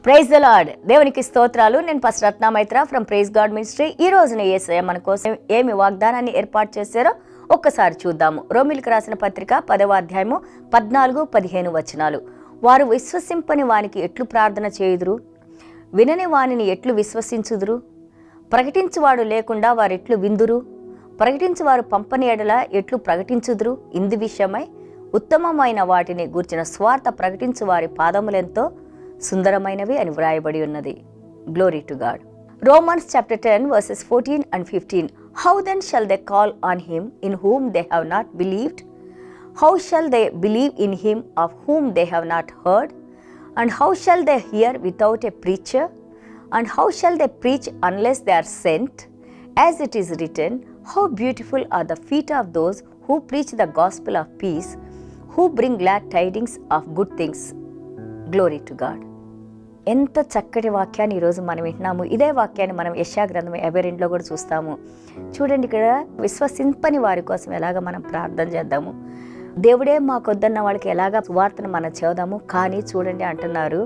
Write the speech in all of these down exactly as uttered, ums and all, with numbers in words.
Praise the lord. దేవునికి స్తోత్రాలు. నేను pastor Ratna Maitra from praise God ministry. ఈ రోజున యేసయ్య మన కోసం ఏమి వాగ్దానాన్ని ఏర్పాటు చేశారో ఒక్కసారి చూద్దాము. రోమిలకు రాసిన పత్రిక పదవ అధ్యాయము పద్నాలుగు పదిహేను వచనాలు. వారు విశ్వసింపని వానికి ఎట్లు ప్రార్థన చేయుదురు, వినని వానిని ఎట్లు విశ్వసించుదురు, ప్రకటించువాడు లేకుండా వారు ఎట్లు విందురు, ప్రకటించువారు పంపని ఎడల ఎట్లు ప్రకటించుదురు. ఇందు విషయమై ఉత్తమమైన వాటిని గూర్చిన స్వార్థ ప్రకటించు వారి పాదములెంతో సుందరమైనవి అని వ్రాయబడి ఉన్నది. Glory to God. Romans chapter ten verses fourteen and fifteen. How then shall they call on him in whom they have not believed? How shall they believe in him of whom they have not heard? And how shall they hear without a preacher? And how shall they preach unless they are sent? As it is written, how beautiful are the feet of those who preach the gospel of peace, who bring glad tidings of good things. Glory to God. ఎంత చక్కటి వాక్యాన్ని ఈరోజు మనం వింటున్నాము. ఇదే వాక్యాన్ని మనం యెషయా గ్రంథం యాభై రెండులో కూడా చూస్తాము. చూడండి, ఇక్కడ విశ్వసింపని వారి కోసం ఎలాగ మనం ప్రార్థన చేద్దాము. దేవుడే మాకొద్దన్న వాళ్ళకి ఎలాగ సువార్తను మనం చేద్దాము. కానీ చూడండి అంటున్నారు,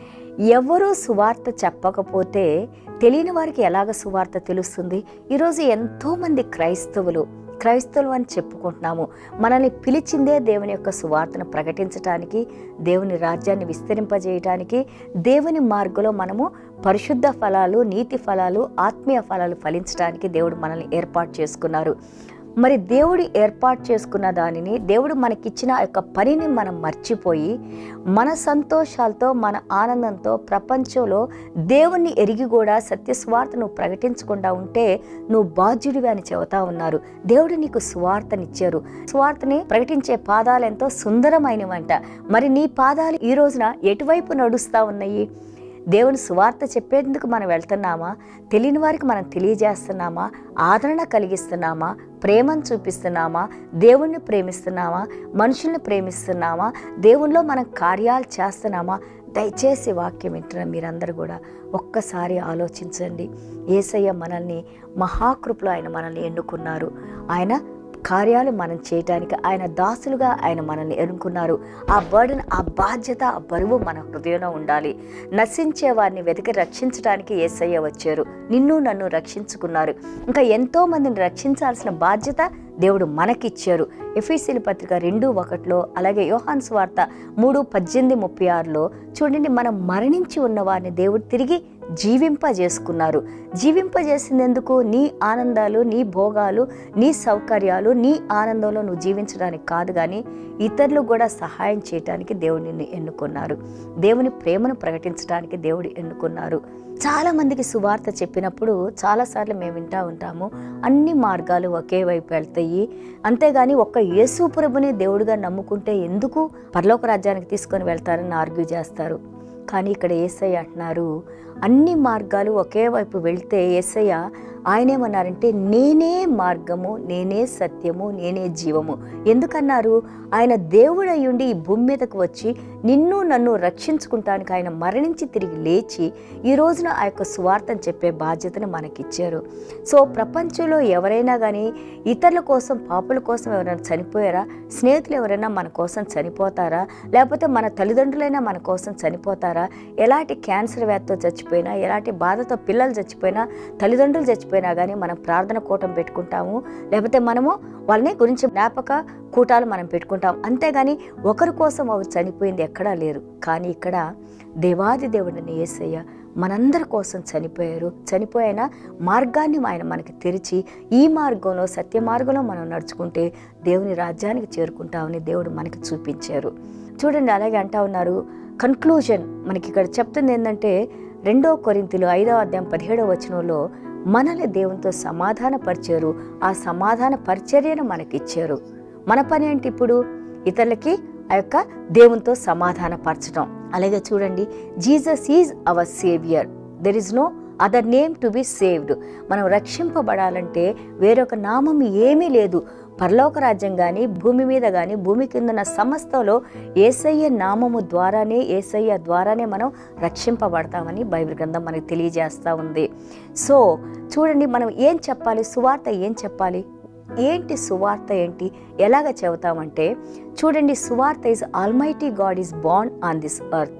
ఎవరు సువార్త చెప్పకపోతే తెలియని వారికి ఎలాగ సువార్త తెలుస్తుంది? ఈరోజు ఎంతోమంది క్రైస్తవులు క్రైస్తవులు అని చెప్పుకుంటున్నాము. మనల్ని పిలిచిందే దేవుని యొక్క సువార్తను ప్రకటించటానికి, దేవుని రాజ్యాన్ని విస్తరింపజేయటానికి, దేవుని మార్గంలో మనము పరిశుద్ధ ఫలాలు, నీతి ఫలాలు, ఆత్మీయ ఫలాలు ఫలించడానికి దేవుడు మనల్ని ఏర్పాటు చేసుకున్నారు. మరి దేవుడు ఏర్పాటు చేసుకున్న దానిని, దేవుడు మనకిచ్చిన ఆ యొక్క పనిని మనం మర్చిపోయి మన సంతోషాలతో, మన ఆనందంతో ప్రపంచంలో దేవుణ్ణి ఎరిగి కూడా సత్య స్వార్థ నువ్వు ప్రకటించకుండా ఉంటే నువ్వు బాధ్యుడివి అని చెబుతా ఉన్నారు. దేవుడు నీకు స్వార్థనిచ్చారు. స్వార్థని ప్రకటించే పాదాలు ఎంతో సుందరమైనవంట. మరి నీ పాదాలు ఈ రోజున ఎటువైపు నడుస్తూ ఉన్నాయి? దేవుని సువార్త చెప్పేందుకు మనం వెళ్తున్నామా? తెలియని వారికి మనం తెలియజేస్తున్నామా? ఆదరణ కలిగిస్తున్నామా? ప్రేమను చూపిస్తున్నామా? దేవుణ్ణి ప్రేమిస్తున్నామా? మనుషుల్ని ప్రేమిస్తున్నామా? దేవునిలో మనం కార్యాలు చేస్తున్నామా? దయచేసి వాక్యం వింటున్న మీరందరూ కూడా ఒక్కసారి ఆలోచించండి. యేసయ్య మనల్ని మహాకృపలో ఆయన మనల్ని ఎన్నుకున్నారు. ఆయన కార్యాలు మనం చేయటానికి ఆయన దాసులుగా ఆయన మనల్ని ఎన్నుకున్నారు. ఆ బర్డన్, ఆ బాధ్యత, ఆ బరువు మన హృదయంలో ఉండాలి. నశించే వారిని వెతికి రక్షించడానికి యేసయ్య వచ్చారు. నిన్ను నన్ను రక్షించుకున్నారు. ఇంకా ఎంతో మందిని రక్షించాల్సిన బాధ్యత దేవుడు మనకిచ్చారు. ఎఫెసీయుల పత్రిక రెండు ఒకటిలో, అలాగే యోహాను సువార్త మూడు పద్దెనిమిది ముప్పై ఆరులో చూడండి, మనం మరణించి ఉన్న వారిని దేవుడు తిరిగి జీవింపజేసుకున్నారు. జీవింపజేసినందుకు నీ ఆనందాలు, నీ భోగాలు, నీ సౌకర్యాలు, నీ ఆనందంలో నువ్వు జీవించడానికి కాదు, కానీ ఇతరులకు కూడా సహాయం చేయడానికి దేవుడు నిన్ను ఎన్నుకున్నారు. దేవుని ప్రేమను ప్రకటించడానికి దేవుడు ఎన్నుకున్నారు. చాలామందికి సువార్త చెప్పినప్పుడు చాలాసార్లు మేము వింటూ ఉంటాము, అన్ని మార్గాలు ఒకే వైపు వెళ్తాయి, అంతేగాని ఒక్క యేసు ప్రభుని దేవుడిగా నమ్ముకుంటే ఎందుకు పరలోక రాజ్యానికి తీసుకొని వెళ్తారని ఆర్గ్యూ చేస్తారు. కానీ ఇక్కడ యేసయ్య అంటున్నారు, అన్ని మార్గాలు ఒకే వైపు వెళ్తే యేసయ్య ఆయనేమన్నారంటే, నేనే మార్గము, నేనే సత్యము, నేనే జీవము. ఎందుకన్నారు? ఆయన దేవుడయ్యుండి ఈ భూమి మీదకు వచ్చి నిన్ను నన్ను రక్షించుకుంటానికి ఆయన మరణించి తిరిగి లేచి ఈ రోజున ఆ యొక్క సువార్తను చెప్పే బాధ్యతను మనకిచ్చారు. సో ప్రపంచంలో ఎవరైనా కానీ ఇతరుల కోసం, పాపుల కోసం ఎవరైనా చనిపోయారా? స్నేహితులు ఎవరైనా మన కోసం చనిపోతారా? లేకపోతే మన తల్లిదండ్రులైనా మన కోసం చనిపోతారా? ఎలాంటి క్యాన్సర్ వ్యాధితో చచ్చిపోయినా, ఎలాంటి బాధతో పిల్లలు చచ్చిపోయినా, తల్లిదండ్రులు చచ్చిపోయినా పోయినా కానీ మనం ప్రార్థన కూటం పెట్టుకుంటాము, లేకపోతే మనము వాళ్ళని గురించి జ్ఞాపక కూటాలు మనం పెట్టుకుంటాం. అంతేగాని ఒకరి కోసం ఒకరు చనిపోయింది ఎక్కడా లేరు. కానీ ఇక్కడ దేవాది దేవుడిని యేసయ్య మనందరి కోసం చనిపోయారు. చనిపోయిన మార్గాన్ని ఆయన మనకి తెరిచి ఈ మార్గంలో, సత్య మార్గంలో మనం నడుచుకుంటే దేవుని రాజ్యానికి చేరుకుంటామని దేవుడు మనకి చూపించారు. చూడండి, అలాగే అంటా ఉన్నారు. కన్క్లూజన్ మనకి ఇక్కడ చెప్తుంది ఏంటంటే, రెండో కొరింథీయులు ఐదవ అధ్యాయం పదిహేడవ వచనంలో మనల్ని దేవునితో సమాధాన పరిచారు. ఆ సమాధాన పరిచర్యను మనకిచ్చారు. మన పని ఏంటి ఇప్పుడు? ఇతరులకి ఆ యొక్క దేవునితో సమాధాన పరచడం. అలాగే చూడండి, Jesus is our saviour, there is no other name to be saved. మనం రక్షింపబడాలంటే వేరొక నామం ఏమీ లేదు. పరలోక రాజ్యం కానీ, భూమి మీద కానీ, భూమి కిందన్న సమస్తంలో యేసయ్య నామము ద్వారానే, యేసయ్య ద్వారానే మనం రక్షింపబడతామని బైబిల్ గ్రంథం మనకు తెలియజేస్తూ ఉంది. సో చూడండి, మనం ఏం చెప్పాలి? సువార్త ఏం చెప్పాలి? ఏంటి సువార్త? ఏంటి ఎలాగ చెబుతామంటే, చూడండి, సువార్త is almighty God is born on this earth.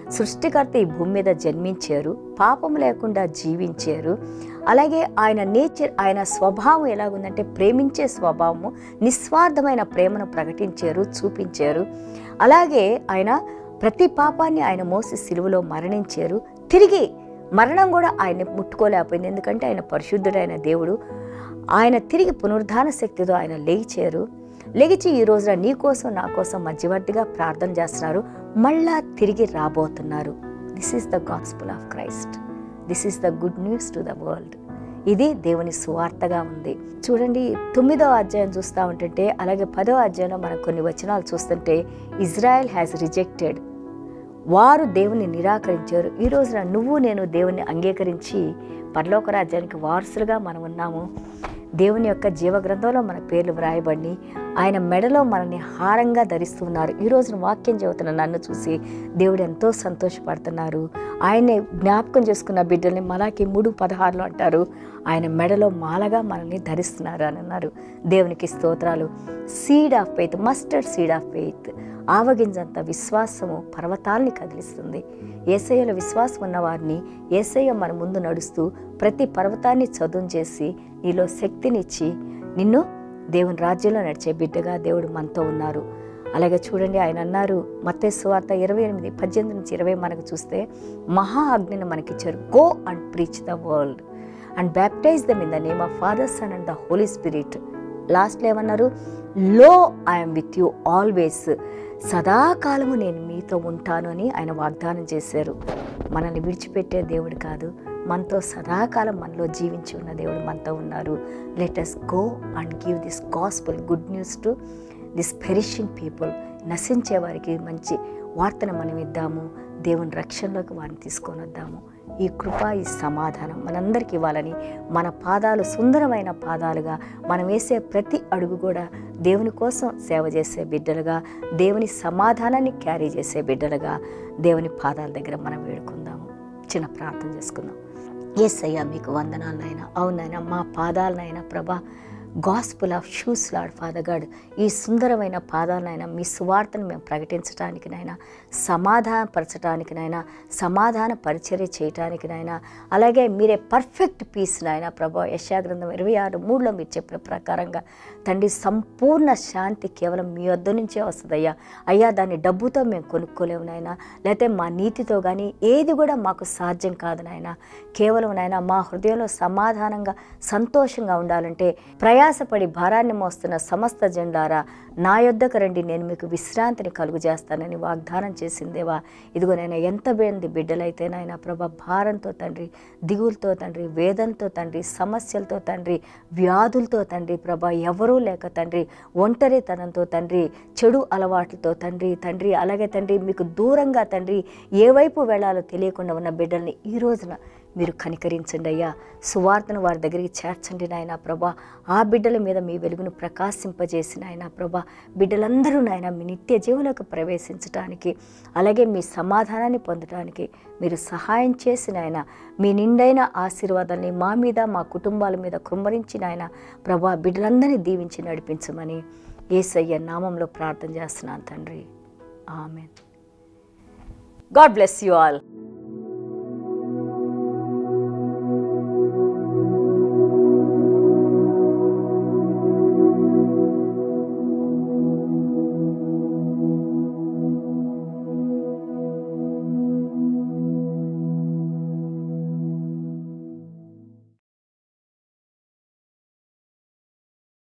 సృష్టికర్త ఈ భూమి మీద జన్మించారు, పాపం లేకుండా జీవించారు. అలాగే ఆయన నేచర్, ఆయన స్వభావం ఎలాగుందంటే ప్రేమించే స్వభావము, నిస్వార్థమైన ప్రేమను ప్రకటించారు, చూపించారు. అలాగే ఆయన ప్రతి పాపాన్ని ఆయన మోసి సిలువలో మరణించారు. తిరిగి మరణం కూడా ఆయన్ని ముట్టుకోలేకపోయింది, ఎందుకంటే ఆయన పరిశుద్ధుడైన దేవుడు. ఆయన తిరిగి పునరుద్ధాన శక్తితో ఆయన లేచారు. లెగిచి ఈ రోజున నీ కోసం నా కోసం మధ్యవర్తిగా ప్రార్థన చేస్తున్నారు, మళ్ళా తిరిగి రాబోతున్నారు. This is the gospel of Christ. This is the good news to the world. ఇది దేవుని సువార్తగా ఉంది. చూడండి, తొమ్మిదవ అధ్యాయం చూస్తూ ఉంటుంటే, అలాగే పదవ అధ్యాయంలో మనం కొన్ని వచనాలు చూస్తుంటే, ఇజ్రాయెల్ హ్యాస్ రిజెక్టెడ్, వారు దేవుని నిరాకరించారు. ఈ రోజున నువ్వు నేను దేవుని అంగీకరించి పరలోక రాజ్యానికి వారసులుగా మనం ఉన్నాము. దేవుని యొక్క జీవగ్రంథంలో మన పేర్లు వ్రాయబడి ఆయన మెడలో మనల్ని హారంగా ధరిస్తున్నారు. ఈ రోజున వాక్యం చెబుతున్న నన్ను చూసి దేవుడు ఎంతో సంతోషపడుతున్నారు. ఆయన్ని జ్ఞాపకం చేసుకున్న బిడ్డల్ని మలాకి మూడు పదహారులో అంటారు, ఆయన మెడలో మాలగా మనల్ని ధరిస్తున్నారు అని అన్నారు. దేవునికి స్తోత్రాలు. Seed of faith, mustard seed of faith, ఆవగింజంత విశ్వాసము పర్వతాల్ని కదిలిస్తుంది. యేసయ్యలో విశ్వాసం ఉన్న వారిని యేసయ్య మన ముందు నడుస్తూ ప్రతి పర్వతాన్ని చదును చేసి నీలో శక్తినిచ్చి నిన్ను దేవుని రాజ్యంలో నడిచే బిడ్డగా దేవుడు మనతో ఉన్నారు. అలాగే చూడండి, ఆయన అన్నారు మత్తయి సువార్త ఇరవై ఎనిమిది పద్దెనిమిది నుంచి ఇరవై మనకు చూస్తే, మహా అగ్నిని మనకిచ్చారు. Go and preach the world and baptise them in the name of Father, Son and the Holy Spirit. లాస్ట్లో ఏమన్నారు, లో ఐఎమ్ విత్ యూ ఆల్వేస్, సదాకాలము నేను మీతో ఉంటాను అని ఆయన వాగ్దానం చేశారు. మనల్ని విడిచిపెట్టే దేవుడు కాదు, మనతో సదాకాలం మనలో జీవించి ఉన్న దేవుడు మనతో ఉన్నారు. Let us go and give this gospel good news to this perishing people. నశించే వారికి మంచి వార్తను మనం ఇద్దాము, దేవుని రక్షణలోకి వారిని తీసుకొని వద్దాము. ఈ కృప, ఈ సమాధానం మనందరికీ ఇవ్వాలని, మన పాదాలు సుందరమైన పాదాలుగా, మనం వేసే ప్రతి అడుగు కూడా దేవుని కోసం సేవ చేసే బిడ్డలుగా, దేవుని సమాధానాన్ని క్యారీ చేసే బిడ్డలుగా దేవుని పాదాల దగ్గర మనం వేడుకుందాము. చిన్న ప్రార్థన చేసుకుందాం. యేసయ్యా మీకు వందనాలనైనా, అవునైనా మా పాదాలనైనా ప్రభా, gospel of shoes Lord Father God, ఈ సుందరమైన పాదాలనైనా మీ సువార్తను మేము ప్రకటించడానికినైనా, సమాధానపరచడానికినైనా, సమాధాన పరిచర్య చేయటానికినైనా, అలాగే మీరే పర్ఫెక్ట్ పీస్ నాయన ప్రభా. యెషయా గ్రంథం ఇరవై ఆరు మూడులో మీరు చెప్పిన ప్రకారంగా తండ్రి, సంపూర్ణ శాంతి కేవలం మీ వద్ద నుంచే వస్తుందయ్యా. అయ్యా, దాన్ని డబ్బుతో మేము కొనుక్కోలేము నాయన, లేకపోతే మా నీతితో కానీ ఏది కూడా మాకు సాధ్యం కాదు నాయన. కేవలం నాయన మా హృదయంలో సమాధానంగా సంతోషంగా ఉండాలంటే, ప్రయాసపడి భారాన్ని మోస్తున్న సమస్త జనులారా నా యొద్దకు రండి, నేను మీకు విశ్రాంతిని కలుగు చేస్తానని వాగ్దానం చేసిందేవా. ఇదిగో నేను ఎంత మంది బిడ్డలైతే నాయన ప్రభా, భారంతో తండ్రి, దిగులతో తండ్రి, వేదనతో తండ్రి, సమస్యలతో తండ్రి, వ్యాధులతో తండ్రి ప్రభా, ఎవరూ లేక తండ్రి, ఒంటరితనంతో తండ్రి, చెడు అలవాట్లతో తండ్రి తండ్రి అలాగే తండ్రి మీకు దూరంగా తండ్రి ఏ వైపు వెళ్ళాలో తెలియకుండా ఉన్న బిడ్డల్ని ఈ రోజున మీరు కనికరించండి అయ్యా. సువార్తను వారి దగ్గరికి చేర్చండి నాయన ప్రభా. ఆ బిడ్డల మీద మీ వెలుగును ప్రకాశింపజేసి నాయన ప్రభా, బిడ్డలందరూ నాయన మీ నిత్య జీవులకు ప్రవేశించడానికి, అలాగే మీ సమాధానాన్ని పొందడానికి మీరు సహాయం చేసి నాయన, మీ నిండైన ఆశీర్వాదాన్ని మా మీద, మా కుటుంబాల మీద కుమ్మరించి నాయన ప్రభా, బిడ్డలందరినీ దీవించి నడిపించమని యేసయ్య నామంలో ప్రార్థన చేస్తున్నాను తండ్రి. Amen. God bless you all.